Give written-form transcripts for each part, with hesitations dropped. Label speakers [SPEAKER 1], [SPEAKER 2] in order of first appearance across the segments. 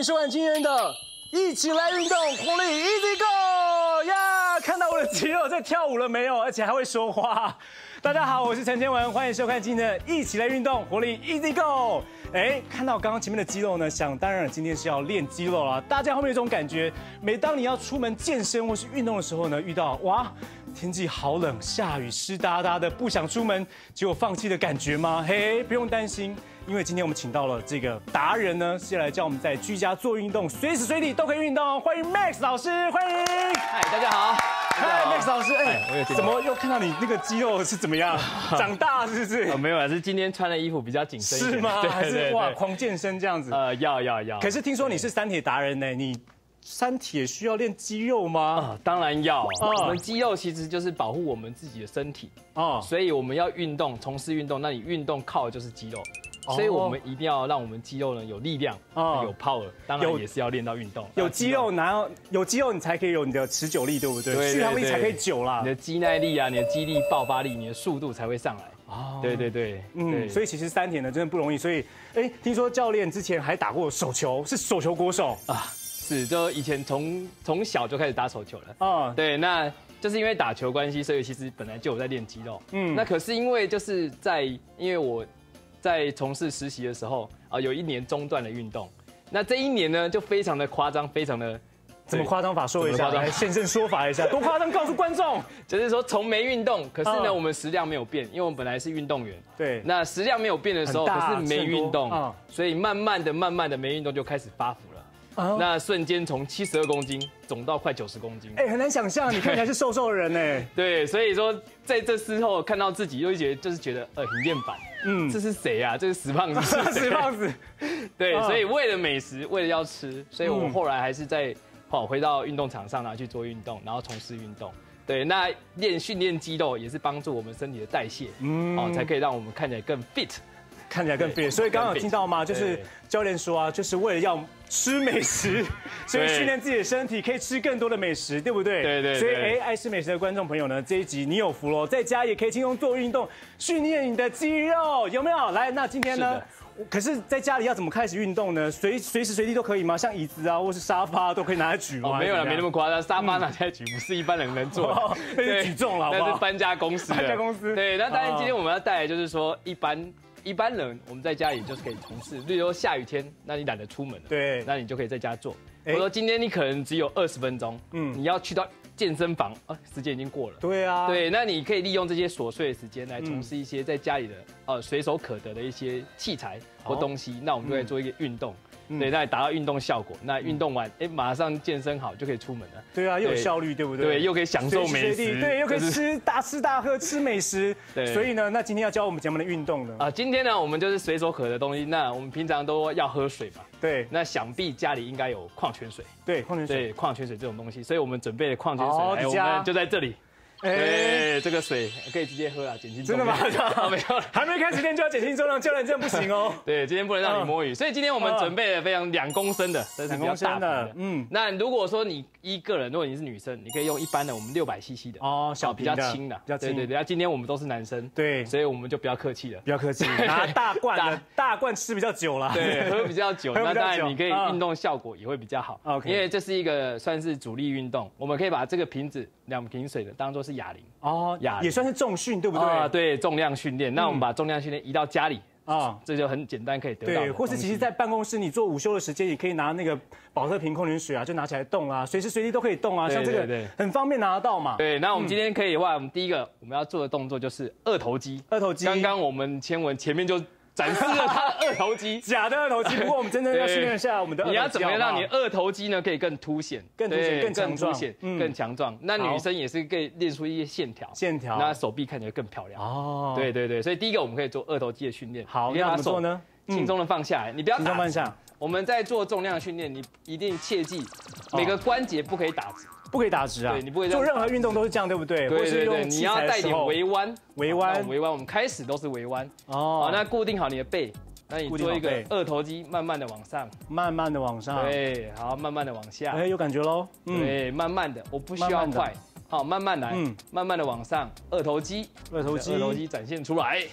[SPEAKER 1] 收看今天的一起来运动，活力 Easy Go 呀！看到我的肌肉在跳舞了没有？而且还会说话。大家好，我是陈千文，欢迎收看今天的一起来运动，活力 Easy Go。看到刚刚前面的肌肉呢，想当然今天是要练肌肉了。大家会不会有一种感觉？每当你要出门健身或是运动的时候呢，遇到哇，天气好冷，下雨，湿哒哒的，不想出门，结果放弃的感觉吗？不用担心。因为今天我们请到了这个达人呢，是来教我们在居家做运动，随时随地都可以运动。欢迎 Max 老师，欢迎！
[SPEAKER 2] 嗨，大家好。
[SPEAKER 1] 嗨 ，Max 老师，
[SPEAKER 2] 我有
[SPEAKER 1] 怎么又看到你那个肌肉是怎么样？长大是不是？
[SPEAKER 2] 没有啊，是今天穿的衣服比较紧身一点。
[SPEAKER 1] 是吗？
[SPEAKER 2] 对
[SPEAKER 1] 还是哇，狂健身这样子？
[SPEAKER 2] 要。
[SPEAKER 1] 可是听说你是三铁达人呢，你三铁需要练肌肉吗？
[SPEAKER 2] 当然要。我们肌肉其实就是保护我们自己的身体所以我们要运动，从事运动，那你运动靠的就是肌肉。所以我们一定要让我们肌肉呢有力量，有 power， 当然也是要练到运动。
[SPEAKER 1] 有肌肉，有肌肉你才可以有你的持久力，对不对？续航力才可以久啦。
[SPEAKER 2] 你的肌耐力啊，你的肌力、爆发力，你的速度才会上来。对，
[SPEAKER 1] 所以其实三铁呢真的不容易。所以，听说教练之前还打过手球，是手球国手啊。
[SPEAKER 2] 是，就以前从小就开始打手球了。对，那就是因为打球关系，所以其实本来就有在练肌肉。那可是因为就是因为我在从事实习的时候有一年中断了运动，那这一年呢就非常的夸张，非常的
[SPEAKER 1] 怎么夸张法说一下，来现身说法一下，多夸张告诉观众。
[SPEAKER 2] 就是说从没运动，可是呢我们食量没有变，因为我们本来是运动员，
[SPEAKER 1] 对，
[SPEAKER 2] 那食量没有变的时候，可是没运动，所以慢慢的没运动就开始发福了。那瞬间从72公斤肿到快90公斤，
[SPEAKER 1] 很难想象，你看起来是瘦瘦的人呢。
[SPEAKER 2] 对，所以说在这之后看到自己，又就是觉得很面板，这是谁啊？这是死胖子，
[SPEAKER 1] 死胖子。
[SPEAKER 2] 对，所以为了美食，为了要吃，所以我后来还是回到运动场上去做运动，然后从事运动。对，那训练肌肉也是帮助我们身体的代谢，才可以让我们看起来更 fit。
[SPEAKER 1] 看起来更 fit， 所以刚刚有听到吗？就是教练说就是为了要吃美食，所以训练自己的身体，可以吃更多的美食，对不对？
[SPEAKER 2] 对。
[SPEAKER 1] 所以爱吃美食的观众朋友呢，这一集你有福喽，在家也可以轻松做运动，训练你的肌肉，有没有？来，那今天呢？可是在家里要怎么开始运动呢？随时随地都可以吗？像椅子啊，或是沙发都可以拿来举吗？
[SPEAKER 2] 没有啦，没那么夸张。沙发拿来举不是一般人能做的，
[SPEAKER 1] 那是举重了，
[SPEAKER 2] 那是搬家公司。
[SPEAKER 1] 搬家公司。对，
[SPEAKER 2] 那当然今天我们要带来就是说一般人我们在家里就是可以从事，例如说下雨天，那你懒得出门了，
[SPEAKER 1] 对，
[SPEAKER 2] 那你就可以在家做。我说今天你可能只有20分钟，你要去到健身房时间已经过了。
[SPEAKER 1] 对啊，
[SPEAKER 2] 对，那你可以利用这些琐碎的时间来从事一些在家里的随手可得的一些器材或东西，那我们就可以做一个运动。对，那达到运动效果。那运动完，马上健身好就可以出门了。
[SPEAKER 1] 对啊，又有效率，对不对？
[SPEAKER 2] 对，又可以享受美食，
[SPEAKER 1] 对，又可以大吃大喝吃美食。对，所以呢，那今天要教我们怎么的运动呢？
[SPEAKER 2] 今天呢，我们就是随手可得的东西。那我们平常都要喝水嘛。
[SPEAKER 1] 对。
[SPEAKER 2] 那想必家里应该有矿泉水。
[SPEAKER 1] 对，矿泉水。
[SPEAKER 2] 对，矿泉水这种东西，所以我们准备了矿泉水，我们就在这里。这个水可以直接喝了，减轻重量。
[SPEAKER 1] 真的吗？
[SPEAKER 2] 没有，
[SPEAKER 1] 还没开始练就要减轻重量，教练这样不行哦。
[SPEAKER 2] 对，今天不能让你摸鱼，所以今天我们准备了非常2公升的，这是比较大的。那如果说你一个人，如果你是女生，你可以用一般的我们600cc 的
[SPEAKER 1] 小
[SPEAKER 2] 比较轻的，
[SPEAKER 1] 比较轻。
[SPEAKER 2] 对。那今天我们都是男生，
[SPEAKER 1] 对，
[SPEAKER 2] 所以我们就不要客气了，
[SPEAKER 1] 不要客气，拿大罐吃比较久了，
[SPEAKER 2] 对，喝比较久，那当然你可以运动效果也会比较好。OK， 因为这是一个算是主力运动，我们可以把这个瓶子2瓶水的当做是哑铃。
[SPEAKER 1] 也算是重训，对不对？
[SPEAKER 2] 对，重量训练。那我们把重量训练移到家里这就很简单，可以得到。
[SPEAKER 1] 对，或是其实，在办公室你做午休的时间，也可以拿那个保特瓶矿泉水就拿起来动随时随地都可以动像这个很方便拿得到嘛。
[SPEAKER 2] 对，那我们今天可以的话，我们第一个我们要做的动作就是二头肌。刚刚我们千文前面就展示了他的二头肌，
[SPEAKER 1] 假的二头肌。不过我们真的要训练一下我们的二头肌。
[SPEAKER 2] 你要怎么样让你二头肌呢可以更凸显、
[SPEAKER 1] 更
[SPEAKER 2] 强壮？那女生也是可以练出一些线条，那手臂看起来更漂亮。对，所以第一个我们可以做二头肌的训练。
[SPEAKER 1] 好，那怎么做呢？
[SPEAKER 2] 轻松的放下来，你不要打直。我们在做重量训练，你一定切记每个关节不可以打直。
[SPEAKER 1] 不可以打直啊！
[SPEAKER 2] 对，你不可以
[SPEAKER 1] 做任何运动都是这样，对不对？
[SPEAKER 2] 对，你要带点微弯。我们开始都是微弯。好，那固定好你的背，那你做一个二头肌，慢慢的往上，对，好，慢慢的往下。
[SPEAKER 1] 有感觉喽。
[SPEAKER 2] 对，慢慢的，我不需要快，好，慢慢来，慢慢的往上，二头肌展现出来。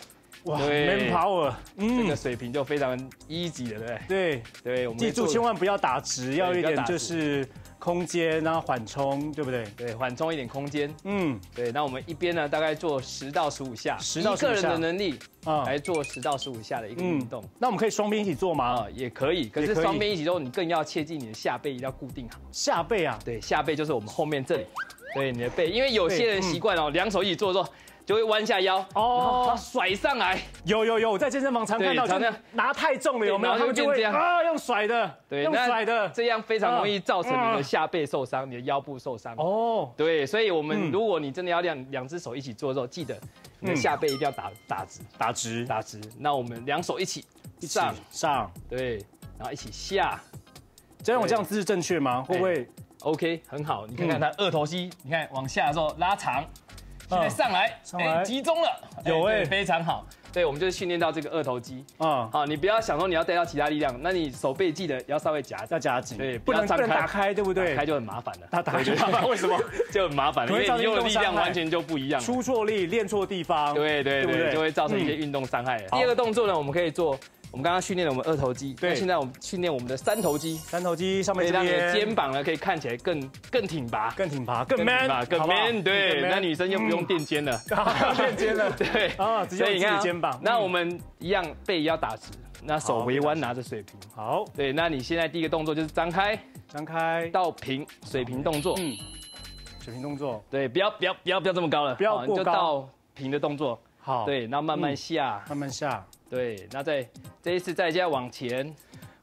[SPEAKER 1] 哇 ，man power，
[SPEAKER 2] 这个水平就非常 easy 的，对不对？
[SPEAKER 1] 对
[SPEAKER 2] 对，我们
[SPEAKER 1] 记住千万不要打直，要有一点就是空间，然后缓冲，对不对？
[SPEAKER 2] 对，缓冲一点空间。对。那我们一边呢，大概做10到15下，10到15下，一个人的能力来做10到15下的一个运动。
[SPEAKER 1] 那我们可以双边一起做吗？
[SPEAKER 2] 也可以，可是双边一起做，你更要切记你的下背一定要固定好。
[SPEAKER 1] 下背啊？
[SPEAKER 2] 对，下背就是我们后面这里，对你的背，因为有些人习惯哦，两手一起做的时候。就会弯下腰，然后甩上来。有，我在健身房常看到，就拿太重了，有没有？他们就会用甩的，对，用甩的，这样非常容易造成你的下背受伤，你的腰部受伤。哦，对，所以我们如果你真的要两只手一起做的时候，记得你的下背一定要打直。那我们两手一起上，对，然后一起下。
[SPEAKER 1] 这样我这样姿势正确吗？会不会
[SPEAKER 2] ？OK， 很好。你看看它二头肌，你看往下的时候拉长。现在上来，集中了，有非常好。对，我们就是训练到这个二头肌。好，你不要想说你要带到其他力量，那你手背记得要稍微夹紧，对，不能打开，对不对？打开就很麻烦了。打开就麻烦，为什么？就很麻烦，因为你用的力量完全就不一样。出错力，练错地方，对，就会造成一些运动伤害。第二个动作呢，我们可以做。我们刚刚训练了我们二头肌，对，现在我们训练我们的三头肌上面这边，让你的肩膀呢可以看起来更挺拔，更 man， 对，那女生就不用垫肩了，垫肩了，对，直接用肩膀。那我们一样背要打直，那手微弯拿着水平，好，对，那你现在第一个动作就是张开到平，水平动作，水平动作，对，不要这么高了，不要过高，就到平的动作，好，对，然后慢慢下，对，那这一次再加往前。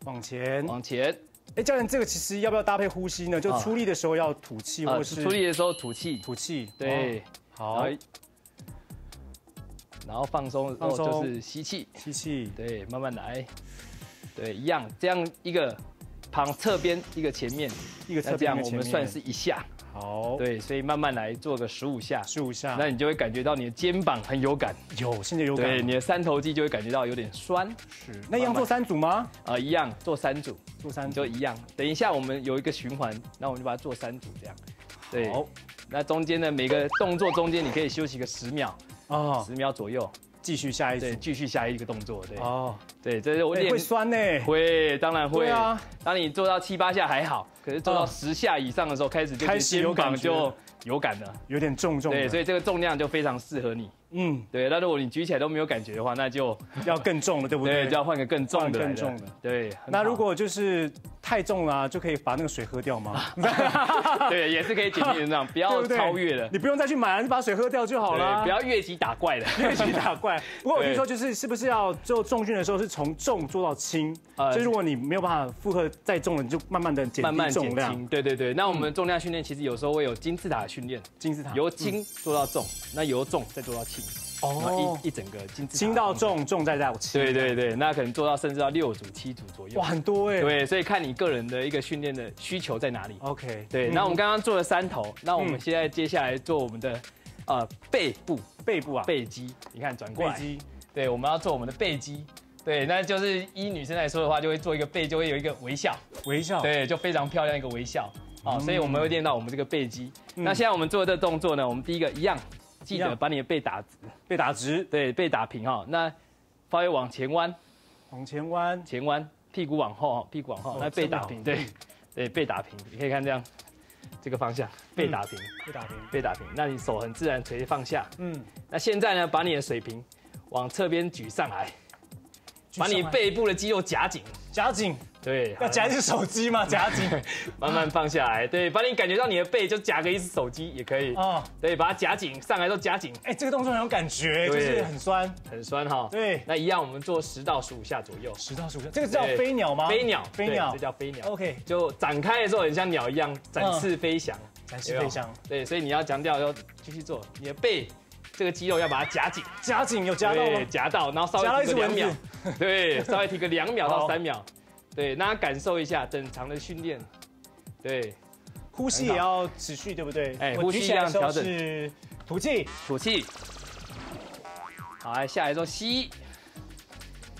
[SPEAKER 2] 哎，教练，这个其实要不要搭配呼吸呢？就出力的时候要吐气，或是出力的时候吐气。对，好。然后放松的时候就是吸气。对，慢慢来。对，一样，这样一个侧边，一个前面，这样我们算是1下。好，对，所以慢慢来做个15下，那你就会感觉到你的肩膀很有感，现在有感，对，你的三头肌就会感觉到有点酸。是，那一样做3组吗？一样做3组，就一样。等一下我们有一个循环，那我们就把它做3组这样。对，好，那中间呢每个动作中间你可以休息个10秒，10秒左右。继续下一个动作，对。对，这是我练会酸呢，会，当然会。对啊，当你做到7、8下还好，可是做到10下以上的时候，开始肩膀就有感了，有点重。对，所以这个重量就非常适合你。对。那如果你举起来都没有感觉的话，那就要更重了，对不对？对，就要换个更重的。对。那如果就是太重了，就可以把那个水喝掉吗？对，也是可以减轻能量，不要超越了。你不用再去买，你把水喝掉就好了。不要越级打怪了，不过我听说是不是要做重训的时候是从重做到轻？所以如果你没有办法负荷再重了，你就慢慢的减低重量。对。那我们重量训练其实有时候会有金字塔的训练，由轻做到重，那由重再做到轻。一整个金字塔，轻到重再到轻。对，那可能做到甚至到6组、7组左右。哇，很多哎。对，所以看你个人的一个训练的需求在哪里。OK。对，那我们刚刚做了3头，那我们现在接下来做我们的背部啊，背肌。你看转过来。背肌。对，我们要做我们的背肌。对，那就是依女生来说的话，就会做一个背，就会有一个微笑。对，就非常漂亮一个微笑。所以我们会练到我们这个背肌。那现在我们做的这个动作呢，我们第一个一样。记得把你的背打直，对，背打平哈。那稍微往前弯，屁股往后，那背打平，对，背打平。你可以看这样，这个方向，背打平。那你手很自然垂放下。那现在呢，把你的水平往侧边举上来，把你背部的肌肉夹紧。对，要夹一只手机吗？夹紧，慢慢放下来。对，把你感觉到你的背就夹个一只手机也可以。对，把它夹紧，上来都夹紧。哎，这个动作很有感觉，就是很酸哈。对，那一样我们做10到15下左右。10到15下，这个叫飞鸟吗？飞鸟，这叫飞鸟。OK， 就展开的时候很像鸟一样展翅飞翔。对，所以你要强调要继续做，你的背这个肌肉要把它夹紧，有夹到吗？夹到，然后稍微提个2秒。对，稍微提个2秒到3秒。对，让他感受一下整场的训练。对，呼吸也要持续，对不对？呼吸要调整。是吐气。好，来下来之后吸。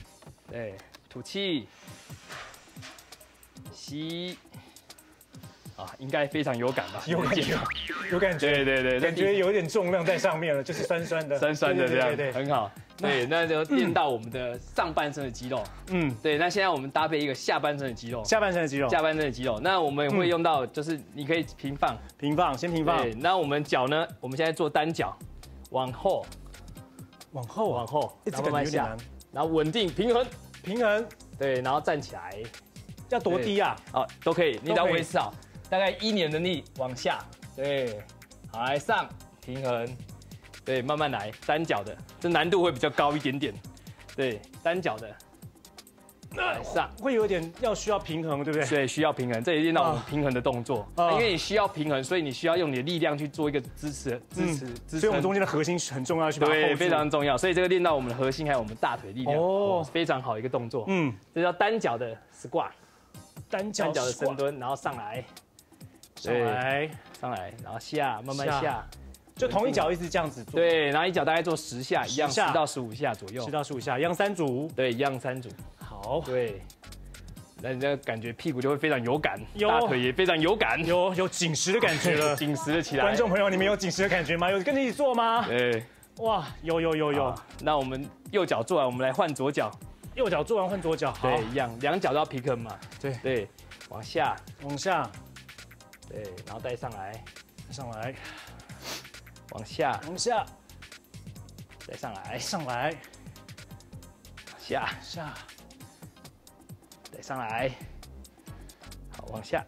[SPEAKER 2] 对，吐气。吸。 应该非常有感吧？
[SPEAKER 1] 有感觉，有感觉，
[SPEAKER 2] 对，
[SPEAKER 1] 感觉有一点重量在上面了，就是酸酸的，
[SPEAKER 2] 酸酸的这样，对，很好。对，那就练到我们的上半身的肌肉。对，那现在我们搭配一个下半身的肌肉。
[SPEAKER 1] 下半身的肌肉。
[SPEAKER 2] 那我们也会用到，就是你可以平放，
[SPEAKER 1] 先平放。
[SPEAKER 2] 对，那我们脚呢？我们现在做单脚，往后，
[SPEAKER 1] 一直慢慢下，
[SPEAKER 2] 然后稳定平衡。对，然后站起来。
[SPEAKER 1] 要多低啊？
[SPEAKER 2] 都可以，你只要维持好，大概1年的力往下。对，好，来上平衡。对，慢慢来，单脚的，这难度会比较高一点点。对，单脚的，来上，
[SPEAKER 1] 会有点需要平衡，对不对？
[SPEAKER 2] 对，需要平衡，这也练到我们平衡的动作。因为你需要平衡，所以你需要用你的力量去做一个支持。
[SPEAKER 1] 所以我们中间的核心很重要，去把它 hold 住。
[SPEAKER 2] 对，非常重要。所以这个练到我们的核心还有我们大腿力量，非常好一个动作。这叫单脚的 squat， 单脚的深蹲，然后上来，上来，然后下，慢慢下。
[SPEAKER 1] 就同一脚一直这样子做，
[SPEAKER 2] 对，然后一脚大概做10下，一样10到15下左右，10
[SPEAKER 1] 到15下，一样3组，
[SPEAKER 2] 对，一样3组。
[SPEAKER 1] 好，
[SPEAKER 2] 对，那你这感觉屁股就会非常有感，大腿也非常有感，
[SPEAKER 1] 有紧实的感觉了，
[SPEAKER 2] 紧实了起来。
[SPEAKER 1] 观众朋友，你们有紧实的感觉吗？有跟你一起做吗？
[SPEAKER 2] 对，
[SPEAKER 1] 哇，有。
[SPEAKER 2] 那我们右脚做完，我们来换左脚，
[SPEAKER 1] 右脚做完换左脚，
[SPEAKER 2] 对，一样，2脚都要平衡嘛，对，往下，对，然后带上来，往下，再上来，下，再上来，好，往下，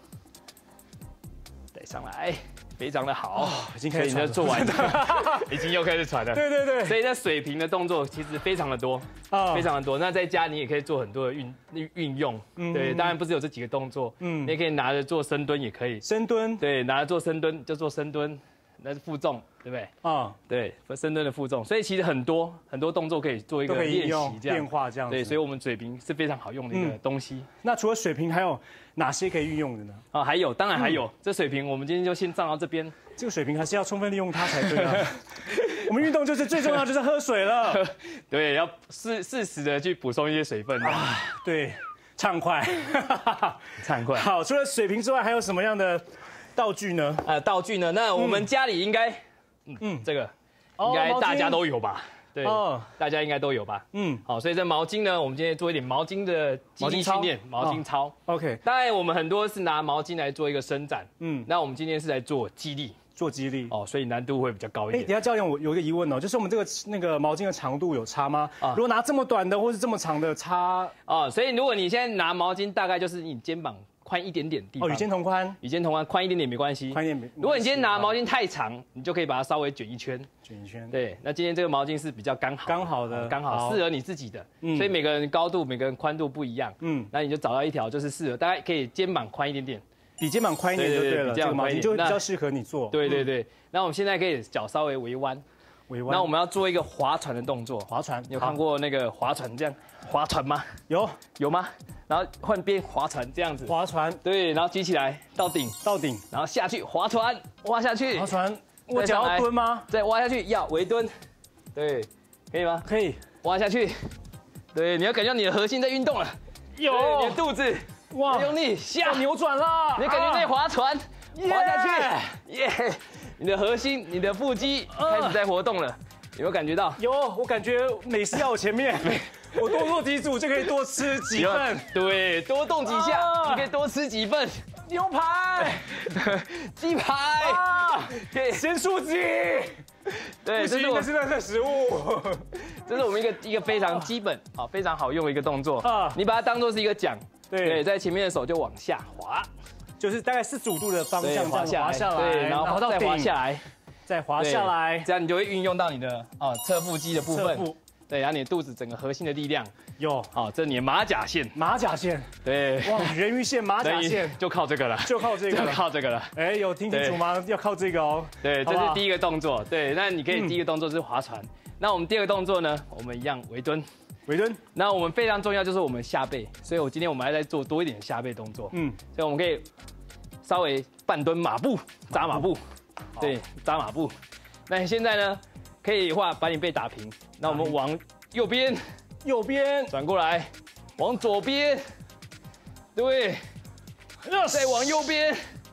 [SPEAKER 2] 再上来，非常的好，
[SPEAKER 1] 已经开始
[SPEAKER 2] 做完了，已经又开始喘了。
[SPEAKER 1] 对。
[SPEAKER 2] 所以在水平的动作其实非常的多，非常的多。那在家你也可以做很多的运用，对，当然不是有这几个动作，你也可以拿着做深蹲也可以，对，拿着做深蹲就做深蹲。那是负重，对不对？对，深蹲的负重，所以其实很多动作可以做一个练习，这样
[SPEAKER 1] 变化这样。
[SPEAKER 2] 对，所以我们水平是非常好用的一个东西。
[SPEAKER 1] 那除了水平，还有哪些可以运用的呢？
[SPEAKER 2] 还有，当然还有。这水平我们今天就先上到这边。
[SPEAKER 1] 这个水平还是要充分利用它才对啊。我们运动就是最重要就是喝水了。
[SPEAKER 2] 对，要适时的去补充一些水分。
[SPEAKER 1] 对，畅快。好，除了水平之外，还有什么样的道具呢？
[SPEAKER 2] 道具呢？那我们家里应该，这个应该大家都有吧？对，大家应该都有吧？好，所以这毛巾呢，我们今天做一点毛巾的肌力训练，毛巾操。
[SPEAKER 1] OK，
[SPEAKER 2] 当然我们很多是拿毛巾来做一个伸展，那我们今天是来做肌力，所以难度会比较高一点。
[SPEAKER 1] 等下教练，我有一个疑问哦，就是我们这个那个毛巾的长度有差吗？如果拿这么短的或是这么长的差，
[SPEAKER 2] 所以如果你现在拿毛巾，大概就是你肩膀宽一点点地方，
[SPEAKER 1] 与肩同宽，
[SPEAKER 2] 宽一点点没关系。如果你今天拿毛巾太长，你就可以把它稍微卷一圈。对，那今天这个毛巾是比较刚好适合你自己的，所以每个人高度、每个人宽度不一样。那你就找到一条就是适合，大概可以肩膀宽一点点，
[SPEAKER 1] 比肩膀宽一点就对了，这个毛巾就会比较适合你做。
[SPEAKER 2] 对。那我们现在可以脚稍微微弯。那我们要做一个划船的动作。你有看过那个划船这样划船吗？有吗？然后换边划船这样子。对，然后举起来到顶，然后下去划船，挖下去。
[SPEAKER 1] 我脚要蹲吗？
[SPEAKER 2] 再挖下去，要微蹲。对，可以吗？
[SPEAKER 1] 可以。
[SPEAKER 2] 挖下去。对，你要感觉你的核心在运动了。你的肚子哇用力下
[SPEAKER 1] 扭转了。
[SPEAKER 2] 你感觉在划船，划下去，耶！你的核心、你的腹肌开始在活动了，有没有感觉到？
[SPEAKER 1] 有，我感觉美式在我前面，我多做几组就可以多吃几份。
[SPEAKER 2] 对，多动几下，你可以多吃几份。
[SPEAKER 1] 牛排、
[SPEAKER 2] 鸡排，
[SPEAKER 1] 对，咸酥鸡。对，这是我现在的食物。
[SPEAKER 2] 这是我们一个非常基本、非常好用的一个动作。你把它当做是一个桨，对，在前面的手就往下滑。
[SPEAKER 1] 就是大概45度的方向滑下来，
[SPEAKER 2] 对，然后再滑下来，
[SPEAKER 1] 再滑下来，
[SPEAKER 2] 这样你就会运用到你的侧腹肌的部分，对，然后你的肚子整个核心的力量
[SPEAKER 1] 有，
[SPEAKER 2] 这是你的马甲线，对，
[SPEAKER 1] 哇，人鱼线、马甲线
[SPEAKER 2] 就靠这个了，
[SPEAKER 1] 就靠这个了，哎，有听清楚吗？要靠这个哦，
[SPEAKER 2] 对，这是第一个动作，对，那你可以第一个动作是划船，那我们第二个动作呢，我们一样微蹲。那我们非常重要就是我们下背，所以今天我们还在做多一点下背动作。所以我们可以稍微半蹲马步、扎马步，对，扎马步。那你现在呢，可以的话把你背打平，那我们往右边转过来，往左边，对，再往右边，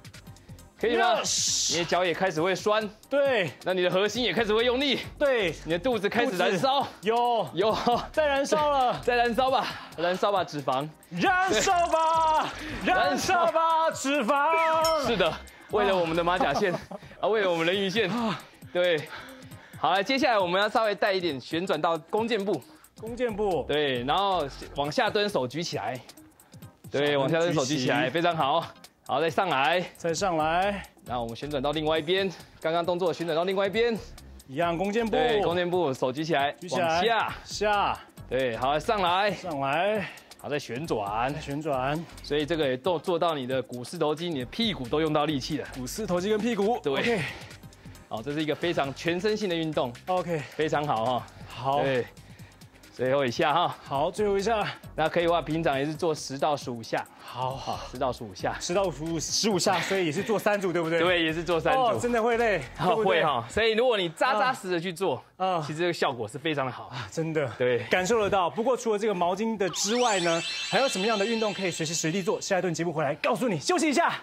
[SPEAKER 2] 可以吗？你的脚也开始会酸，
[SPEAKER 1] 对，
[SPEAKER 2] 那你的核心也开始会用力，
[SPEAKER 1] 对，
[SPEAKER 2] 你的肚子开始燃烧，
[SPEAKER 1] 有，在燃烧了，
[SPEAKER 2] 再燃烧吧，燃烧吧脂肪，
[SPEAKER 1] 燃烧吧，燃烧吧脂肪。
[SPEAKER 2] 是的，为了我们的马甲线啊，为了我们人鱼线，对。好了，接下来我们要稍微带一点旋转到弓箭步，对，然后往下蹲，手举起来，对，往下蹲，手举起来，非常好。好，再上来，然后我们旋转到另外一边，刚刚动作旋转到另外一边，
[SPEAKER 1] 一样弓箭步，
[SPEAKER 2] 对，弓箭步，手举起来，往下，对，好，上来，好，再旋转，所以这个也都做到你的股四头肌，你的屁股都用到力气了，
[SPEAKER 1] 股四头肌跟屁股，
[SPEAKER 2] 对。好，这是一个非常全身性的运动
[SPEAKER 1] ，OK，
[SPEAKER 2] 非常好哈。
[SPEAKER 1] 好，
[SPEAKER 2] 对，最后一下哈。
[SPEAKER 1] 好，最后一下。
[SPEAKER 2] 那可以的话，平常也是做10到15下。
[SPEAKER 1] 好
[SPEAKER 2] ，10到15下
[SPEAKER 1] ，10到15下，所以也是做3组，对不对？
[SPEAKER 2] 对，也是做3组。
[SPEAKER 1] 哦，真的会累，
[SPEAKER 2] 会哈。所以如果你扎实的去做，其实这个效果是非常的好啊，
[SPEAKER 1] 真的。
[SPEAKER 2] 对，
[SPEAKER 1] 感受得到。不过除了这个毛巾的之外呢，还有什么样的运动可以随时随地做？下一段节目回来告诉你。休息一下。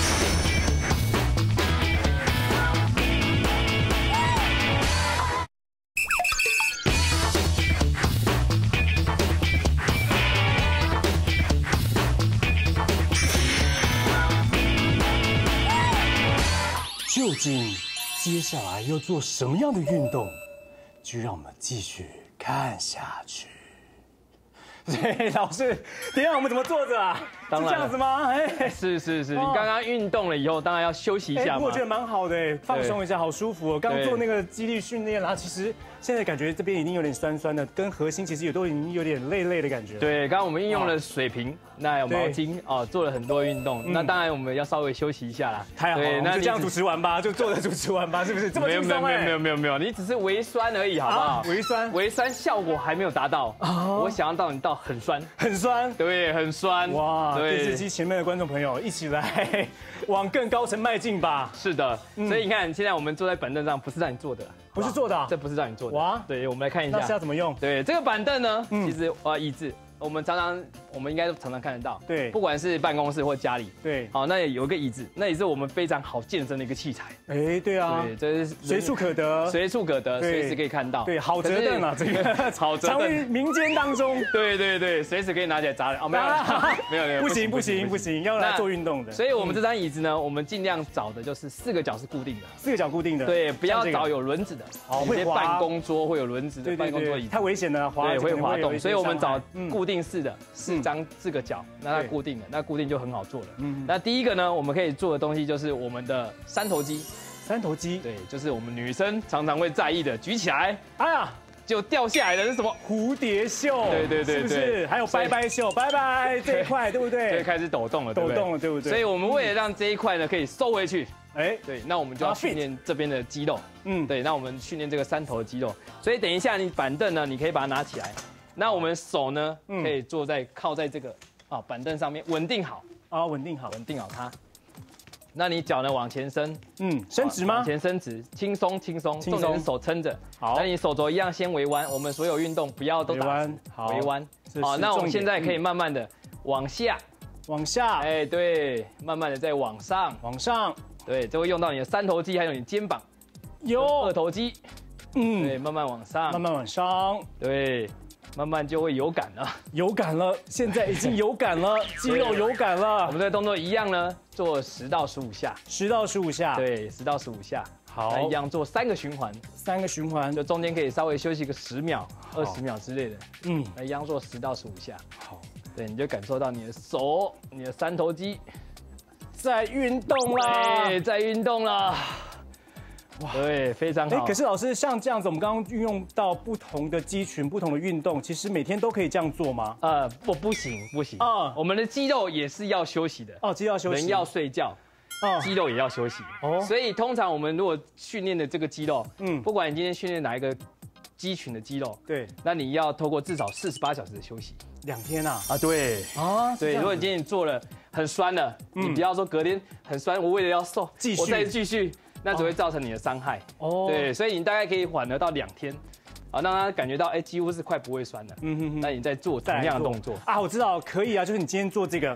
[SPEAKER 1] 究竟接下来要做什么样的运动，就让我们继续看下去。对，老师，等一下我们怎么坐着啊？是这样子吗？哎，
[SPEAKER 2] 是，你刚刚运动了以后，当然要休息一下嘛。
[SPEAKER 1] 我觉得蛮好的，放松一下，好舒服。刚做那个肌力训练啦，其实现在感觉这边已经有点酸酸的，跟核心其实也都已经有点累的感觉。
[SPEAKER 2] 对，刚刚我们运用了水瓶，那还有毛巾哦，做了很多运动。那当然我们要稍微休息一下啦。
[SPEAKER 1] 太好了，那就这样主持完吧，就坐着主持完吧，是不是？这么轻松？
[SPEAKER 2] 没有，你只是微酸而已，好不好？微酸效果还没有达到。我想要到你到很酸，对，很酸。哇，
[SPEAKER 1] 电视机前面的观众朋友，一起来往更高层迈进吧。
[SPEAKER 2] 是的，所以你看，现在我们坐在板凳上，不是让你坐的，
[SPEAKER 1] 不是坐的，
[SPEAKER 2] 这不是让你坐的。哇，对，我们来看一下，
[SPEAKER 1] 那是要怎么用？
[SPEAKER 2] 对，这个板凳呢，其实椅子。我们应该都常常看得到，
[SPEAKER 1] 对，
[SPEAKER 2] 不管是办公室或家里，
[SPEAKER 1] 对，
[SPEAKER 2] 好，那有一个椅子，那也是我们非常好健身的一个器材，
[SPEAKER 1] 哎，对啊，
[SPEAKER 2] 对，这是
[SPEAKER 1] 随处可得，
[SPEAKER 2] 随时可以看到，
[SPEAKER 1] 对，好折凳啊，这个好折凳，常于民间当中，
[SPEAKER 2] 对，随时可以拿起来砸人，哦，没有，
[SPEAKER 1] 不行，要来做运动的，
[SPEAKER 2] 所以我们这张椅子呢，我们尽量找的就是4个脚是固定的
[SPEAKER 1] ，4个脚固定的，
[SPEAKER 2] 对，不要找有轮子的，有些办公桌会有轮子的办公桌椅，
[SPEAKER 1] 太危险了，
[SPEAKER 2] 对，会滑动，所以我们找固定式的。4个脚，那它固定的，那固定就很好做了。那第一个呢，我们可以做的东西就是我们的3头肌。
[SPEAKER 1] 3头肌，
[SPEAKER 2] 对，就是我们女生常常会在意的，举起来，哎呀，就掉下来的是什么？
[SPEAKER 1] 蝴蝶袖。
[SPEAKER 2] 对，
[SPEAKER 1] 是不是？还有拜拜袖，拜拜这一块，对不对？
[SPEAKER 2] 对，开始抖动了，对不对？所以我们为了让这一块呢可以收回去，哎，对，那我们就要训练这边的肌肉。对，那我们训练这个3头肌肉。所以等一下你板凳呢，你可以把它拿起来。那我们手呢，可以靠在这个板凳上面，稳定好
[SPEAKER 1] 稳定好
[SPEAKER 2] 它。那你脚呢往前伸，
[SPEAKER 1] 伸直吗？
[SPEAKER 2] 往前伸直，轻松，重点是手撑着。好，那你手肘一样先微弯，我们所有运动不要都打直，微弯。好，那我们现在可以慢慢的往下，哎，对，慢慢的再往上，对，这会用到你的3头肌，还有你肩膀，有2头肌，对，慢慢往上，对。慢慢就会有感了，
[SPEAKER 1] 现在已经有感了，肌肉有感了。
[SPEAKER 2] 我们的动作一样呢，做10到15下
[SPEAKER 1] ，10到15下，
[SPEAKER 2] 对，10到15下。
[SPEAKER 1] 好，
[SPEAKER 2] 一样做3个循环，就中间可以稍微休息个10秒、20秒之类的。那一样做10到15下。好，对，你就感受到你的手、你的3头肌
[SPEAKER 1] 在运动了。
[SPEAKER 2] 哇，对，非常好。
[SPEAKER 1] 可是老师，像这样子，我们刚刚运用到不同的肌群、不同的运动，其实每天都可以这样做吗？
[SPEAKER 2] 不行我们的肌肉也是要休息的。
[SPEAKER 1] 肌肉要休息，
[SPEAKER 2] 人要睡觉，肌肉也要休息。所以通常我们如果训练的这个肌肉，不管你今天训练哪一个肌群的肌肉，
[SPEAKER 1] 对，
[SPEAKER 2] 那你要透过至少48小时的休息。
[SPEAKER 1] 2天啊？
[SPEAKER 2] 对对。如果你今天做了很酸了，你不要说隔天很酸，我为了要瘦，我再继续。那只会造成你的伤害对，所以你大概可以缓和到2天，让他感觉到几乎是快不会酸了。那你再做同样的动作
[SPEAKER 1] 我知道可以啊，就是你今天做这个，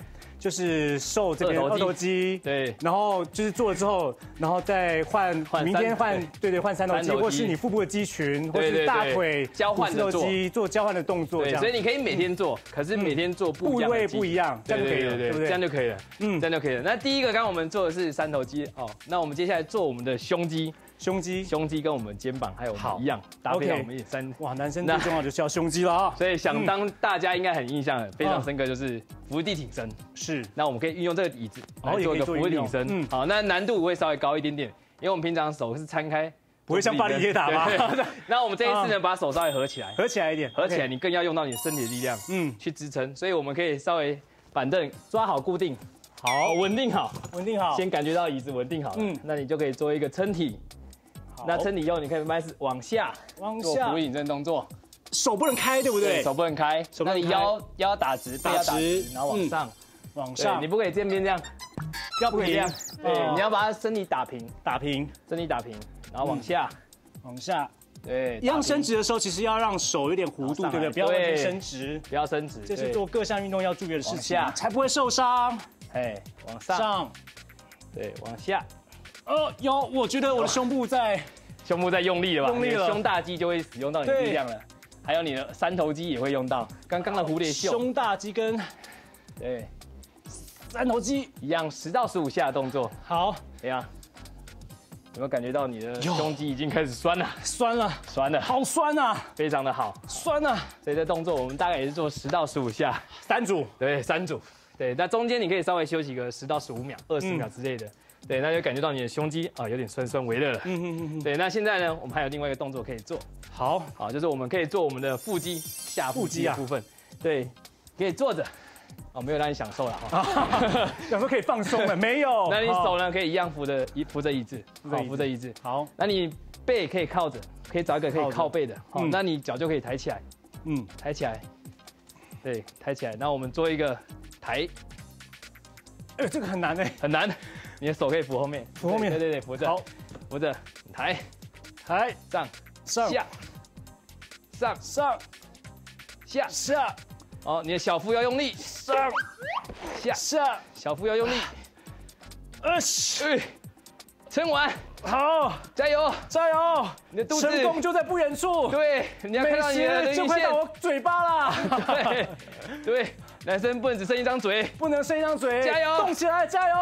[SPEAKER 1] 就是瘦这边二头肌，
[SPEAKER 2] 对，
[SPEAKER 1] 然后就是做了之后，然后再换明天换换三头肌，或是你腹部的肌群，或是大腿
[SPEAKER 2] 交换的
[SPEAKER 1] 做交换的动作，
[SPEAKER 2] 对，所以你可以每天做，可是每天做部位
[SPEAKER 1] 不一样，这样就可以了，对不对？
[SPEAKER 2] 这样就可以了，这样就可以了。那第一个刚刚我们做的是三头肌哦，那我们接下来做我们的胸肌跟我们肩膀还有一样搭配到我们3。
[SPEAKER 1] 哇，男生最重要就是要胸肌了啊！
[SPEAKER 2] 所以想当大家应该很印象非常深刻，就是伏地挺身。
[SPEAKER 1] 是，
[SPEAKER 2] 那我们可以运用这个椅子来做一个伏地挺身。好，那难度会稍微高一点点，因为我们平常手是摊开，
[SPEAKER 1] 不会像巴黎铁塔吧？
[SPEAKER 2] 那我们这一次呢，把手稍微合起来
[SPEAKER 1] 一点，
[SPEAKER 2] 合起来，你更要用到你身体的力量，去支撑。所以我们可以稍微板凳抓好固定，好，稳定好，先感觉到椅子稳定好，那你就可以做一个撑体。那撑体后，你可以慢慢是往下做伏地挺身动作，
[SPEAKER 1] 手不能开，对不对？
[SPEAKER 2] 手不能开，那你腰打直，背要打直，然后往上，你不可以这边这样，不可以这样，对，你要把它身体打平，身体打平，然后往下，对，
[SPEAKER 1] 一样伸直的时候，其实要让手有点弧度，对不对？不要完全伸直，
[SPEAKER 2] 不要伸直，
[SPEAKER 1] 这是做各项运动要注意的事情，才不会受伤。
[SPEAKER 2] 哎，往上，对，往下。
[SPEAKER 1] 我觉得我的胸部在
[SPEAKER 2] 用力了吧？胸大肌就会使用到你的力量了，还有你的三头肌也会用到。刚刚的蝴蝶袖，
[SPEAKER 1] 胸大肌跟三头肌
[SPEAKER 2] 一样，10到15下的动作。
[SPEAKER 1] 好，
[SPEAKER 2] 怎样？有没有感觉到你的胸肌已经开始酸了？
[SPEAKER 1] 酸了，好酸啊！
[SPEAKER 2] 非常的好，
[SPEAKER 1] 酸啊！
[SPEAKER 2] 所以这动作我们大概也是做10到15下
[SPEAKER 1] ，3组。
[SPEAKER 2] 对，3组。对，那中间你可以稍微休息个10到15秒、20秒之类的。对，那就感觉到你的胸肌有点酸微热了。对，那现在呢，我们还有另外一个动作可以做。好，就是我们可以做我们的腹肌、下腹肌的部分。对，可以坐着。没有让你享受了哈。
[SPEAKER 1] 想说可以放松了，没有。
[SPEAKER 2] 那你手呢，可以一样扶着椅子，扶着椅子。好，那你背可以靠着，可以找一个可以靠背的。好，那你脚就可以抬起来。抬起来。对，抬起来。那我们做一个抬。
[SPEAKER 1] 这个很难哎，
[SPEAKER 2] 很难。你的手可以扶后面，对，扶着，好，扶着，抬，上，下，好，你的小腹要用力，下，小腹要用力，撑完，
[SPEAKER 1] 好，
[SPEAKER 2] 加油，
[SPEAKER 1] 你的肚子成功就在不远处，
[SPEAKER 2] 对，你要看到你的人鱼线，
[SPEAKER 1] 就快到我嘴巴啦，
[SPEAKER 2] 对。男生不能只剩一张嘴，
[SPEAKER 1] 加油，动起来，加油！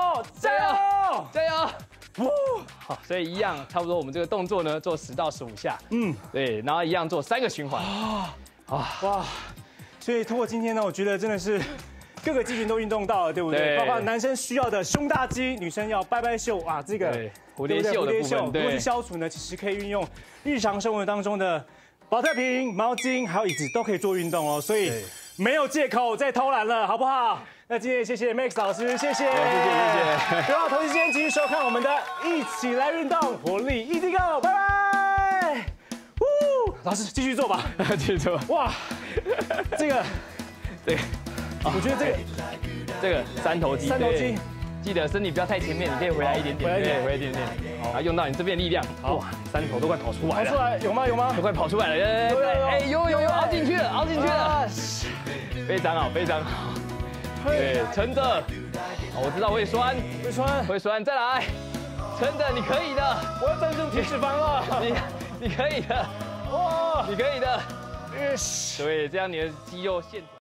[SPEAKER 2] 好，所以一样，差不多我们这个动作呢，做10到15下，对，然后一样做3个循环，
[SPEAKER 1] 哇，所以通过今天呢，我觉得真的是各个肌群都运动到了，对不对？包括男生需要的胸大肌，女生要拜袖啊，这个
[SPEAKER 2] 蝴蝶袖的部分，
[SPEAKER 1] 如果是消除呢，其实可以运用日常生活当中的保特瓶、毛巾还有椅子都可以做运动哦，所以。没有借口再偷懒了，好不好？那今天也谢谢 Max 老师，谢谢。不要同时间继续收看我们的《一起来运动活力 Easy Go》，拜拜。老师继续做吧，
[SPEAKER 2] 继续做。哇，
[SPEAKER 1] 这个，我觉得
[SPEAKER 2] 这个三头肌，记得身体不要太前面，你可以回来一点点，回来一点点，好，用到你这边力量。哇，3头都快跑出来了，
[SPEAKER 1] 有吗？
[SPEAKER 2] 都快跑出来了，有，凹进去了，非常好。对，撑着，我知道会酸，再来，撑着，你可以的，
[SPEAKER 1] 我要站住体脂肪了，
[SPEAKER 2] 你可以的，哇，你可以的，对，这样你的肌肉线条。